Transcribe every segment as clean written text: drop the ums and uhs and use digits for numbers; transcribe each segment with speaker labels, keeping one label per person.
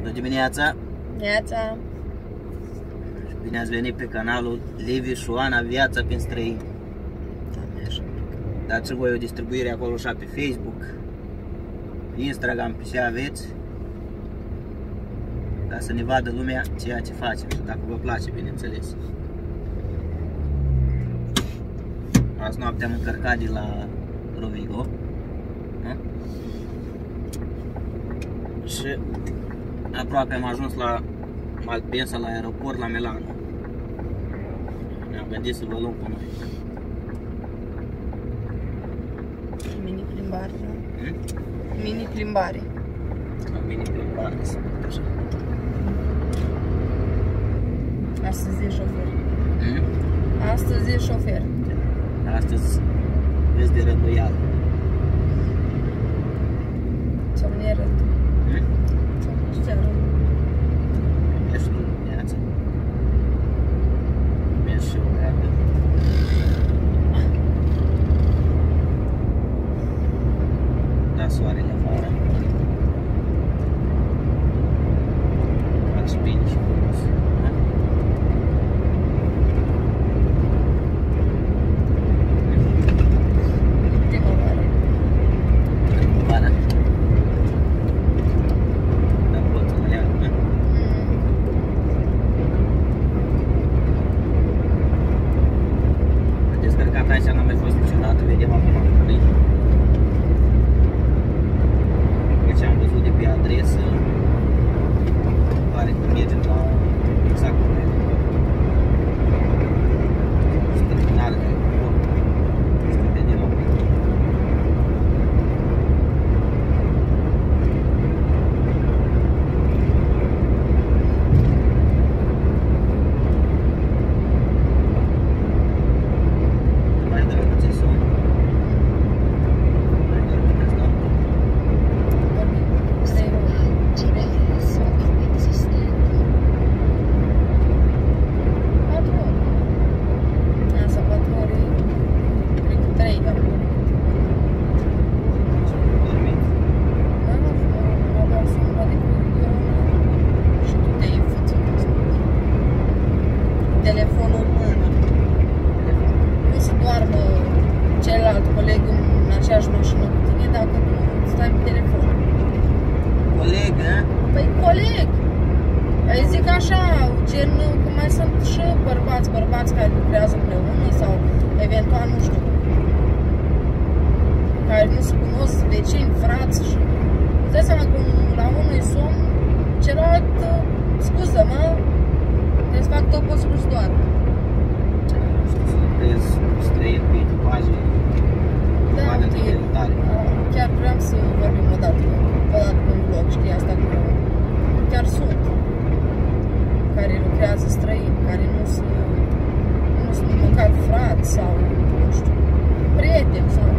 Speaker 1: Bună dimineața!
Speaker 2: Neața!
Speaker 1: Bine ați venit pe canalul Liviu și Oana, Viața prin străini. Dați și voi o distribuire acolo și pe Facebook, pe Instagram, pe ce aveți, ca să ne vadă lumea ceea ce facem și dacă vă place, bineînțeles. Azi noapte am încărcat de la Rovigo, da? Și aproape am ajuns la Malpensa, la aeroport, la Milano. Ne-am gândit să vă luăm cu noi.
Speaker 2: Mini plimbare, nu? Mini plimbare.
Speaker 1: La mini plimbare, să văd așa.
Speaker 2: Astăzi e șofer. Astăzi e șofer.
Speaker 1: Astăzi vezi de rânduială.
Speaker 2: Ce-mi e rândul? Ce rândul?
Speaker 1: Mergi tu dimineața. Mergi și eu reagă. Da soarele afară. Faci bine și frumos.
Speaker 2: Primăvară.
Speaker 1: Primăvară. Dar pot să mă leagă, nu? Descărcat aici n-am mai fost niciodată, vedem acum cum e. Deci am văzut de pe adresă, pare că mergem la exact cum e. Terminal de acolo. Să vedem acum. Mai drăguțe sunt. Mai drăguțe sunt.
Speaker 2: Telefonul în mână. Nu să doarmă celălalt coleg în aceeași mașină cu tine dacă tu stai pe telefon.
Speaker 1: Coleg, da?
Speaker 2: Păi coleg! Îi zic așa, gen că mai sunt și bărbați care lucrează împreună sau eventual, nu știu, care nu se cunosc, vecini, frați și îți dai seama că la unul e somn, celălalt, scuză-mă, trebuie să fac tot posibil să doarmă.
Speaker 1: Știu să lucrez străin pe echipaje.
Speaker 2: Da, uite, chiar vreau să vorbim odată pe un vlog, știi, asta cu chiar sunt care lucrează străini, care nu sunt măcar frați sau, nu știu, prieteni sau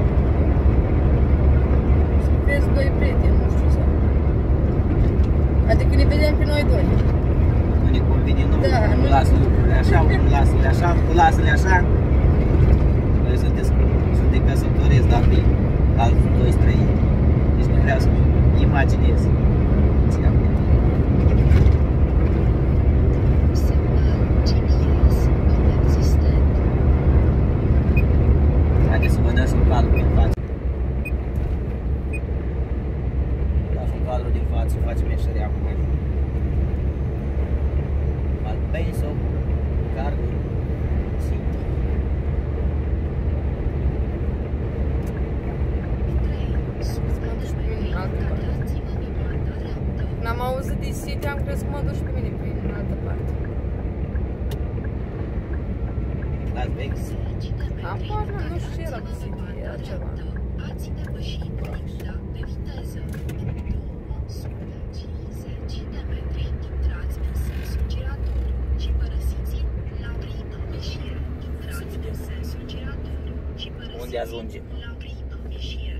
Speaker 2: să lucrezi doi prieteni, nu știu, sau adică ne vedem pe noi doi.
Speaker 1: Nu ne convine, nu,
Speaker 2: Da,
Speaker 1: nu lasă lucrurile așa, nu lasă-le așa, tu lasă-le așa. Noi suntem căsătoriți, dar pe alți doi străini. Deci nu vreau să-mi imaginez. Haideți să vă dăm și un cadru din față. Da, și un cadru din față, facem ieșirea acum. Malpensa, Cargo, City.
Speaker 2: N-am auzit de City, am crezut că mă duci pe mine prin altă parte.
Speaker 1: Las Vegas.
Speaker 2: Apar, nu știu ce era de City, era ceva.
Speaker 3: Ați depășit limita de viteză. Sub 50 de metri, intrați în sensul giratoriu și părăsiți la primă ieșire. Intrați în sensul giratoriu și părăsiți
Speaker 1: Unde ajungem?
Speaker 3: la primă ieșire.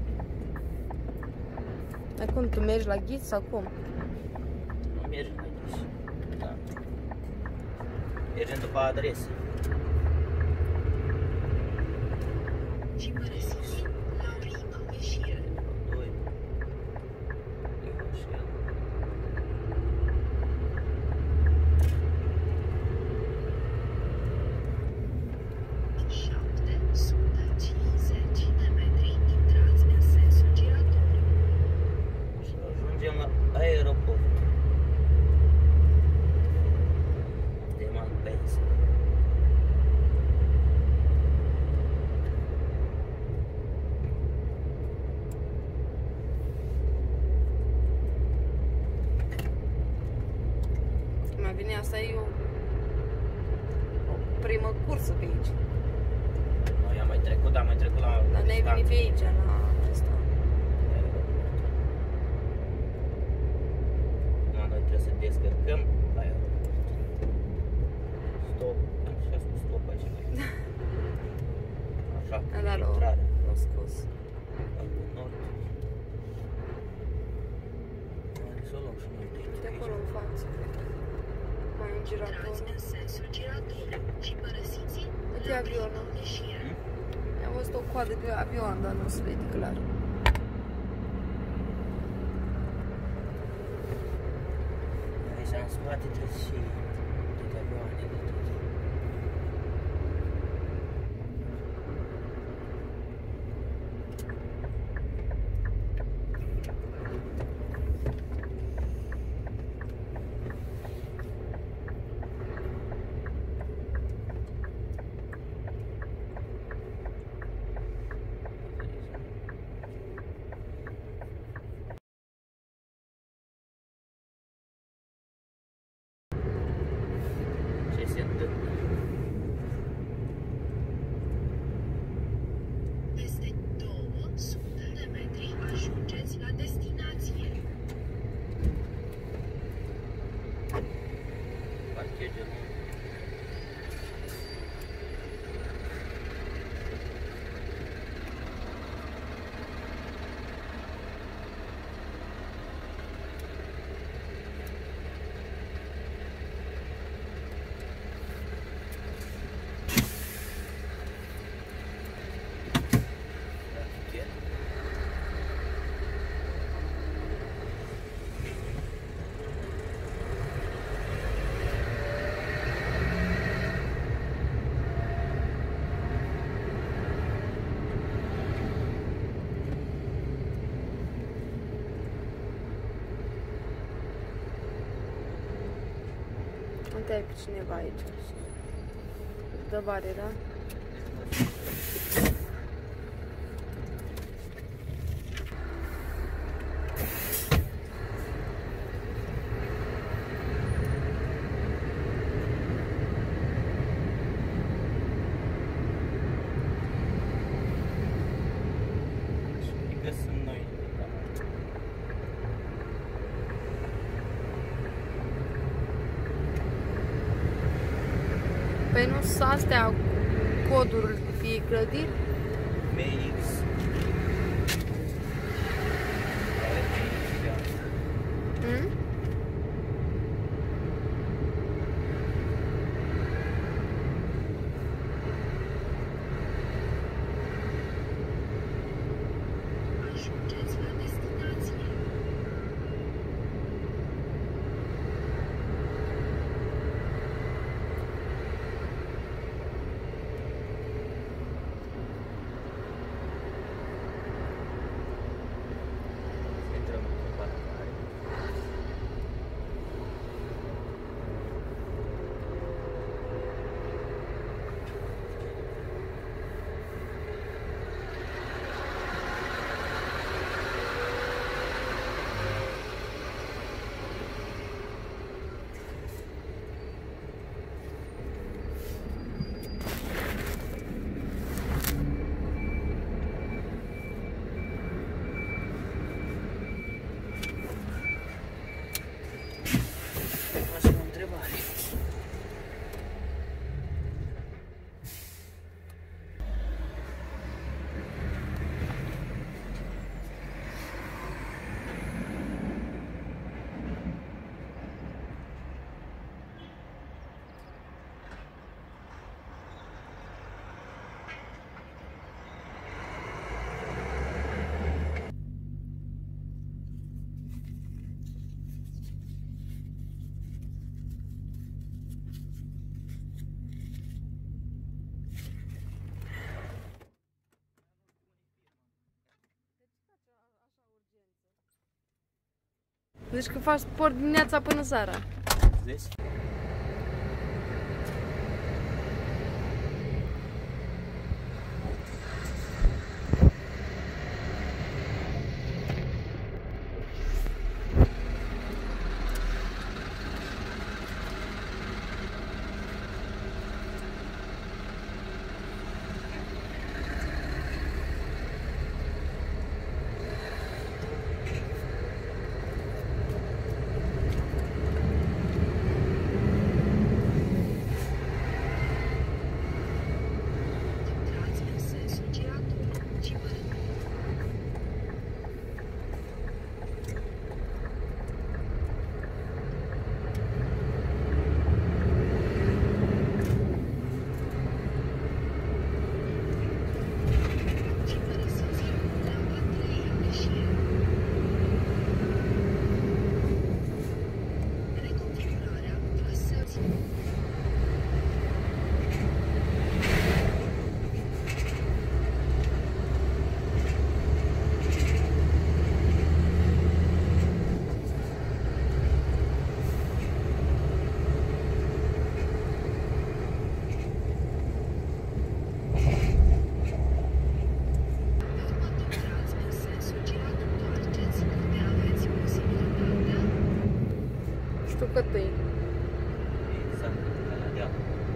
Speaker 2: Dar cum, tu mergi la ghid sau cum?
Speaker 1: Nu mergem mai des. Da. Mergem după adresă.
Speaker 3: Și părăsiți la primă ieșire.
Speaker 1: 2. ajungem la aeroport. De Malpensa.
Speaker 2: Mai bine asta e o primă cursă pe aici.
Speaker 1: Noi am mai trecut, dar am mai trecut la...
Speaker 2: Dar n-ai venit pe aici, la asta.
Speaker 1: Da, noi trebuie să descărcăm la aeroport. Stop, și a spus stop aici. Așa,
Speaker 2: Da,
Speaker 1: intrarea.
Speaker 2: l-au scos.
Speaker 1: Albul Nord. Hai să o luăm și noi de aici.
Speaker 2: De acolo în față. Mai un
Speaker 3: Intrați
Speaker 2: girator.
Speaker 3: în sensul giratoriu și părăsiți
Speaker 2: Uite avionul.
Speaker 3: ieșire.
Speaker 2: Am văzut o coadă de avion, dar nu se vede clar.
Speaker 1: Aici în spate trebuie și toate avioanele. Ce se întâmplă?
Speaker 3: Peste 200 de metri ajungeți la destinație.
Speaker 1: Parchegem.
Speaker 2: Uite pe cineva aici. Dă bare, da?
Speaker 1: Adică sunt noi.
Speaker 2: Păi nu sunt astea coduri de clădiri?
Speaker 1: MX.
Speaker 2: Hmm?
Speaker 3: Ajungeți la destinație.
Speaker 2: Deci că faci sport dimineața până seara.
Speaker 1: Vezi?
Speaker 2: Ștucătăi.
Speaker 1: Exact. Da.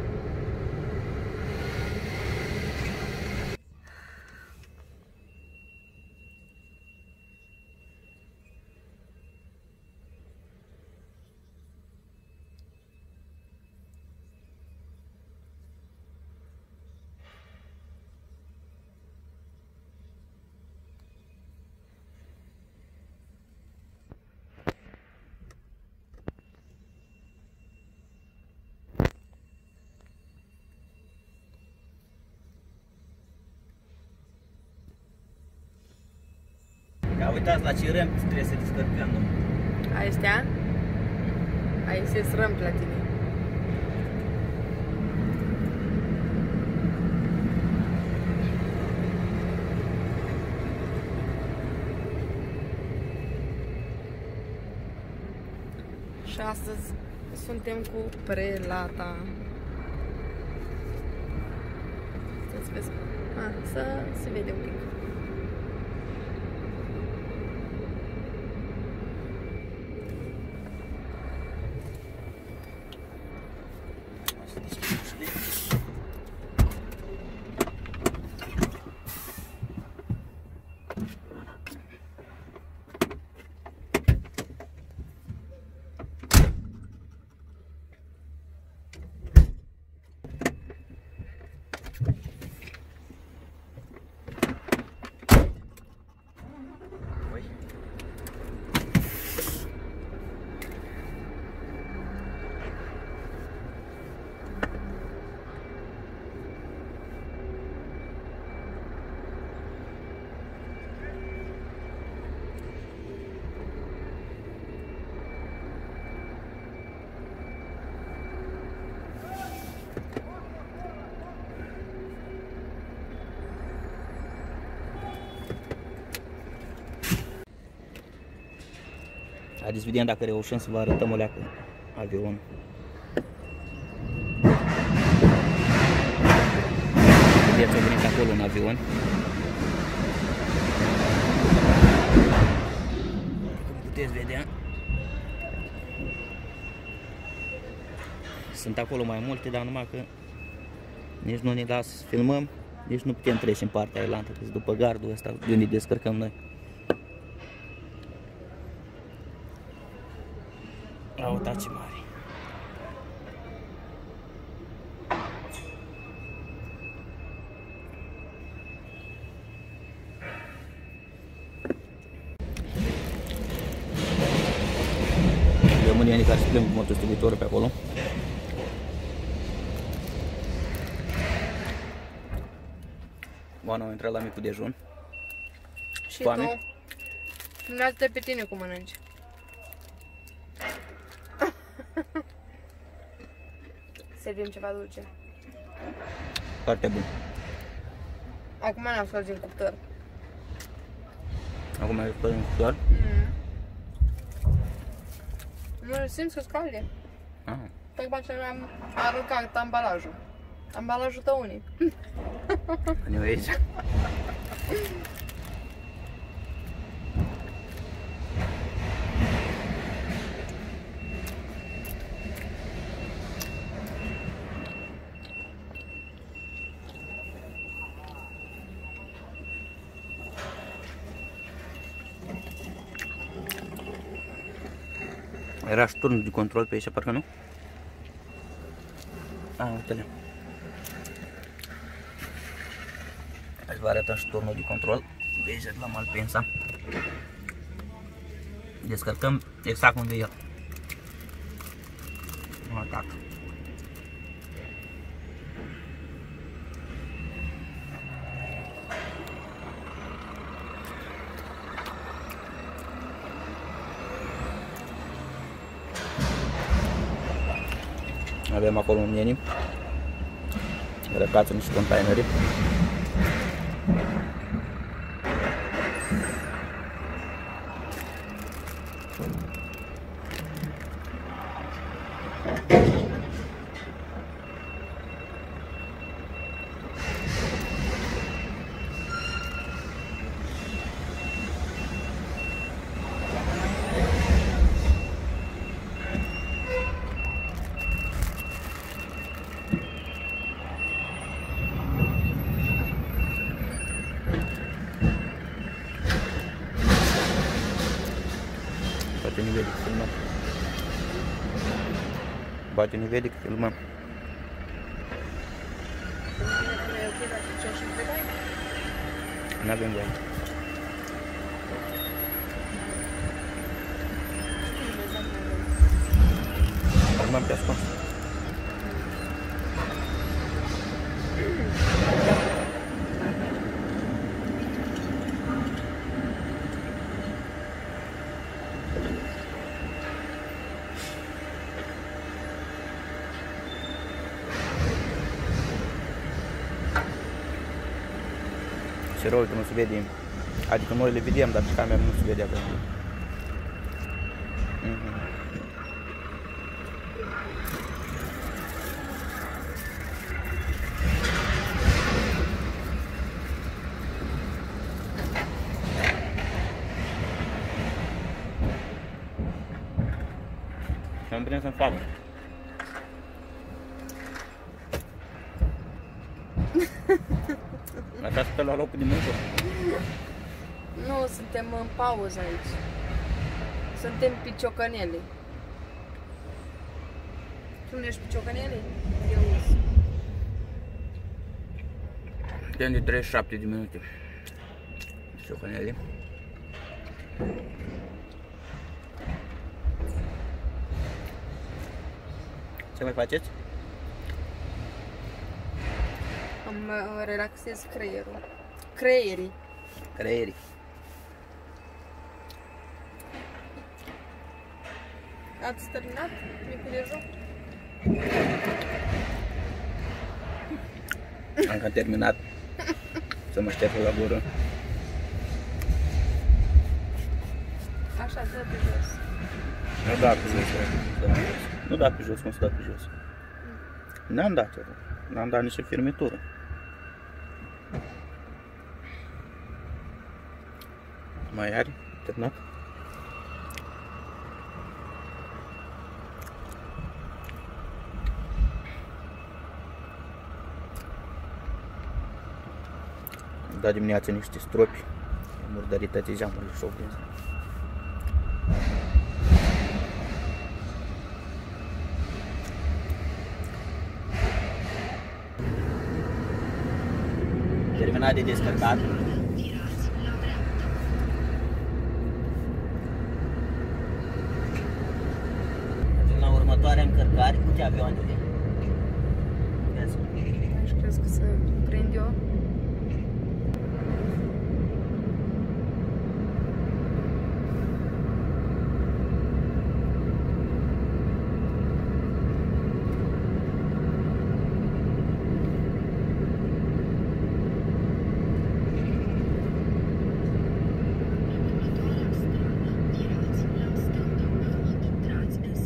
Speaker 1: Ia uitați la ce râmpi trebuie să descărcăm, nu?
Speaker 2: Astea? Aici se râmpi la tine. Și astăzi suntem cu prelata. Să-ți vezi. Să se vede un pic. Haideți vedem dacă reușim să vă arătăm o leacă avionul. Vedeți, a venit acolo un avion. Cum puteți vedea, sunt acolo mai multe, dar numai că nici nu ne lasă să filmăm, nici nu putem trece în partea ailantă, că după gardul ăsta de unde descărcăm noi. Uitați ce mare. Românienii care se plimbă cu motostubitorul pe acolo. Oana a intrat la micul dejun. Și foame? Tu? Filmează-te pe tine cum mănânci. Servim ceva dulce.
Speaker 1: Foarte bun.
Speaker 2: Acum n-am scos din cuptor.
Speaker 1: Acum ai scos din cuptor?
Speaker 2: Nu simți că-ți calde?
Speaker 1: Ah.
Speaker 2: Tocmai ce am aruncat ambalajul. Ambalajul tău unic.
Speaker 1: Anyways. Era și turnul de control pe aici, parcă nu? A, uite-le. Hai să vă arătăm și turnul de control. De aici de la Malpensa. Descărcăm exact unde e el. Nu atac. Avem acolo un mieni răcați în niște containeri. Bate nivelic, filmăm. Bate nivelic, filmăm. N-avem voie. Filmăm pe ascuns. Se rău că nu se vede, adică noi le vedem, dar pe cameră nu se vede acolo. Am prins în față. Așa stă la locul de muncă.
Speaker 2: Nu, suntem în pauză aici. Suntem piciocănele. Tu nu ești piciocănele? Eu sunt.
Speaker 1: Suntem de 37 de minute. Piciocănele. Ce mai faceți?
Speaker 2: Îmi relaxez creierul. Creierii.
Speaker 1: Creierii.
Speaker 2: Ați terminat micul dejun?
Speaker 1: Am cam terminat. Să mă șterg la gură.
Speaker 2: Așa, dă pe jos.
Speaker 1: Nu da pe jos. Nu da pe jos, cum să da pe jos. N-am dat, n-am dat nici firmitură. Mai are? Terminat? Am dat dimineața niște stropi. Am murdărit toate geamurile și-au prins. Terminat de descărcat. La următoarea încărcare, uite avioanele. Vezi?
Speaker 2: Aș crezi că să prind eu.
Speaker 3: Următoarea stradă, virați la stânga, intrați în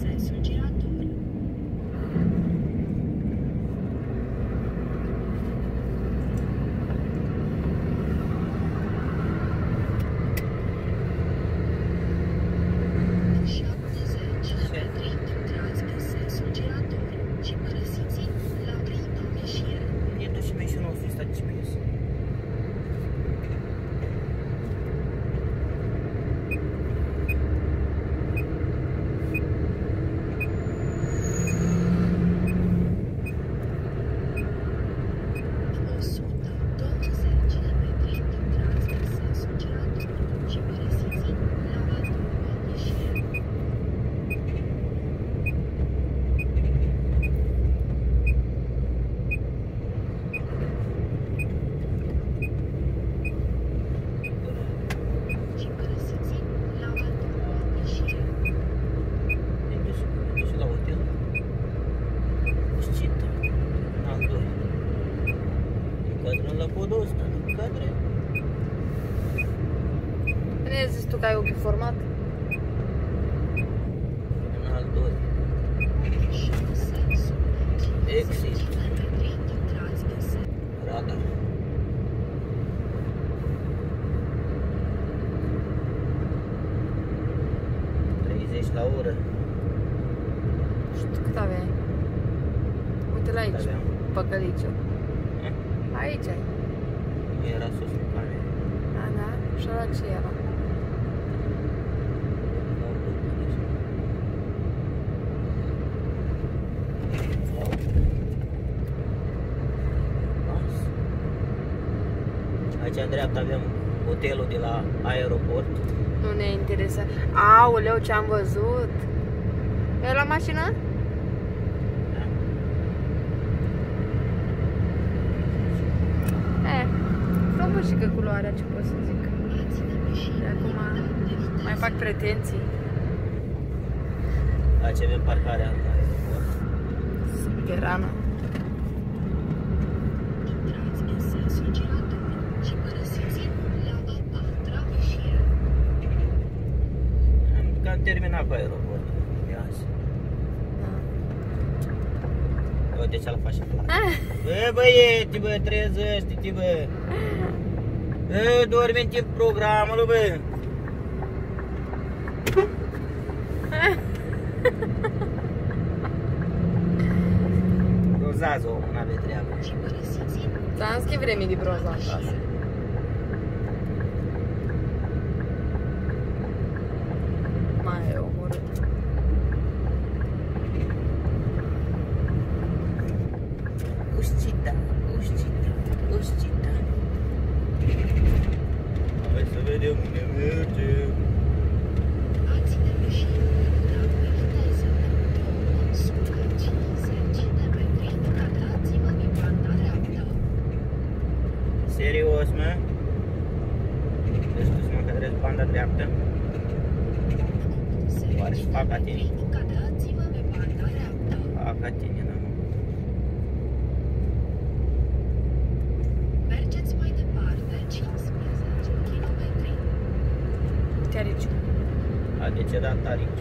Speaker 2: format.
Speaker 1: Terminal 2. Exit. Radar. La oră.
Speaker 2: Și tu cât aveai? Uite-l aici, păcăliciu. Aici ai.
Speaker 1: Era sus cu camera.
Speaker 2: Da, și ăla ce era?
Speaker 1: Aici în dreapta avem hotelul de la aeroport.
Speaker 2: Nu ne interesează. Aoleu, ce-am văzut! E la mașină? Da. Frumos și că culoarea, ce pot să zic. De acum mai fac pretenții.
Speaker 1: Aici avem parcarea.
Speaker 2: Subterană.
Speaker 1: Am terminat cu aeroportul. Ia azi.
Speaker 2: Da.
Speaker 1: Uite ce-l face plac. Bă, băieti, bă, trezește-te, bă. Bă, dormi în timp programul, bă. Brozează omul, n-ave treabă.
Speaker 2: Ți-am schimb vreme de brozat. Mai e omorât.
Speaker 1: Uscita, uscita, uscita. Hai să vedem unde mergem. Serios, mă? Deci tu să mă încadrezi banda dreaptă? Oare și fac ca tine? Fac ca tine, da, mă.
Speaker 3: Mergeți mai departe 15 km.
Speaker 2: Uite aici.
Speaker 1: A decedat aici.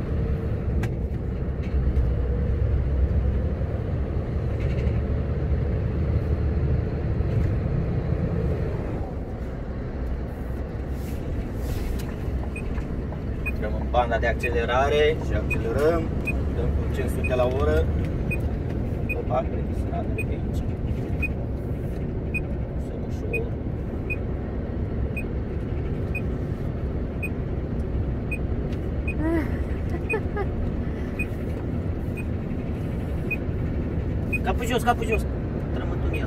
Speaker 1: Intrăm în banda de accelerare și accelerăm. Dăm cu 500 la oră. Opa, cred că se radă de pe aici. Să ușor. Capul jos, capul jos. Intrăm în tunel.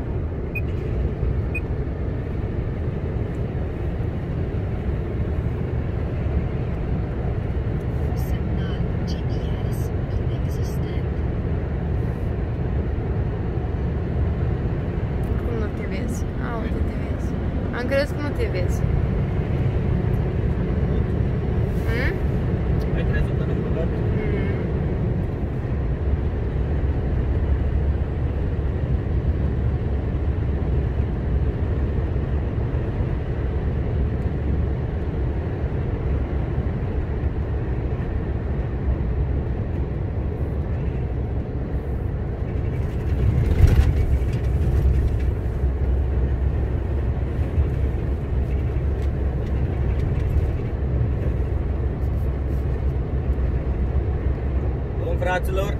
Speaker 3: Semnal GPS inexistent.
Speaker 2: Cum nu te vezi? Uite te vezi. Am crezut că nu te vezi.
Speaker 1: Ai crezut că nu băgat? Fraților,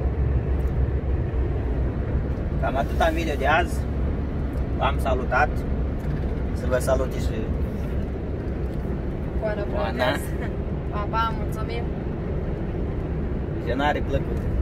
Speaker 1: cam atât am video de azi. V-am salutat. Să vă salute și
Speaker 2: Oana. Pa, pa, mulțumim.
Speaker 1: Genare plăcut.